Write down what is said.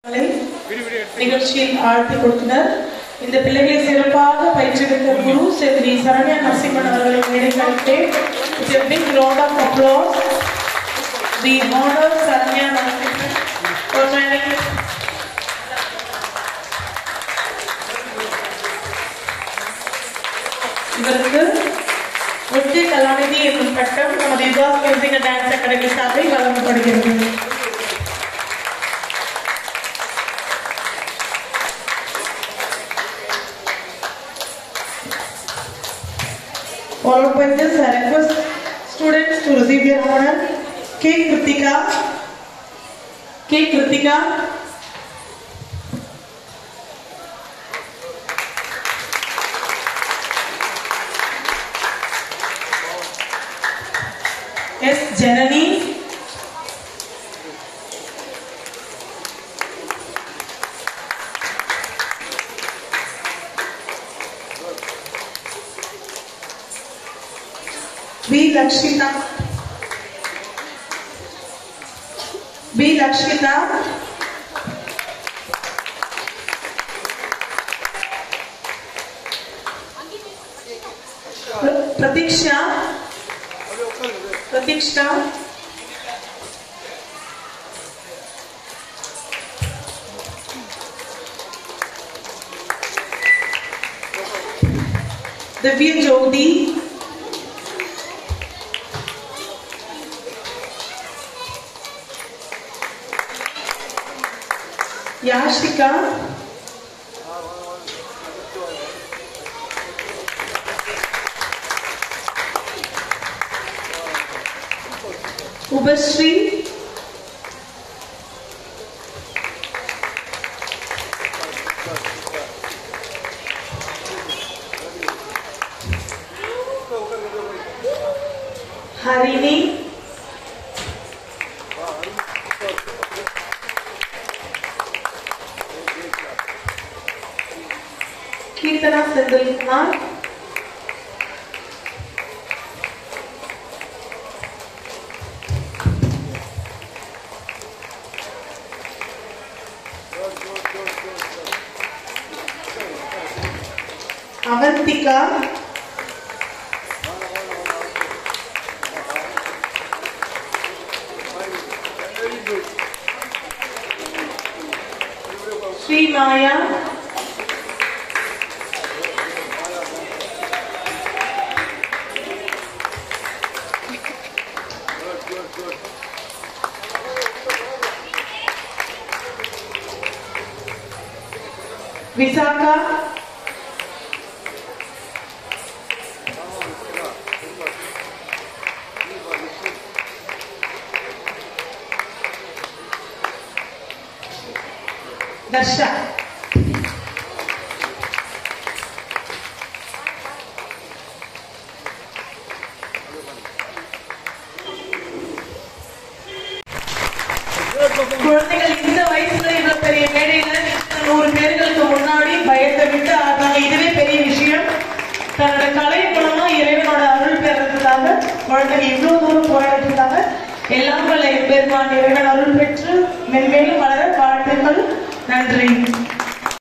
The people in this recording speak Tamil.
நிகழ்ச்சியில் ஆழ்த்தி கொடுத்தனர். இந்த பிள்ளைகளை சிறப்பாக பயிற்சியெடுத்த குரு ஸ்ரீ சரண்யா நரசிம்மன் அவர்களை மேடைக்கு With a big round of applause, we honor Saranya Narasimhan for joining. இவருக்கு ஒற்றை கலாநிதி என்னும் பட்டம் நமது Yugas music and dance academy சார்பில் வழங்கப்படுகிறது. Followed by this, I request students to receive their honor. K. Kritika. S. Janani. B. Lakshita. Pratiksha. Divya Jyoti. Yashika. Ubashri. Harini. Kirtana Sendulkumar. Avantika. Sri Maya. Visakha. Darsha. குழந்தைகள் இந்த வயசுல இவ்வளவு பெரிய மேடையில 100 பேர்களுக்கு முன்னாடி பயத்தை விட்டு ஆடுறாங்க. இதுவே பெரிய விஷயம். தன்னோட கலை மூலமா இறைவனோட அருள் பெறதுக்காக குழந்தைகள் இவ்வளவு தூரம் போராடிட்டு இருக்காங்க. எல்லாம் வல்ல பெருமான் இறைவன் அருள் பெற்று மென்மேலும் வளர வாழ்த்துக்கள். நன்றி.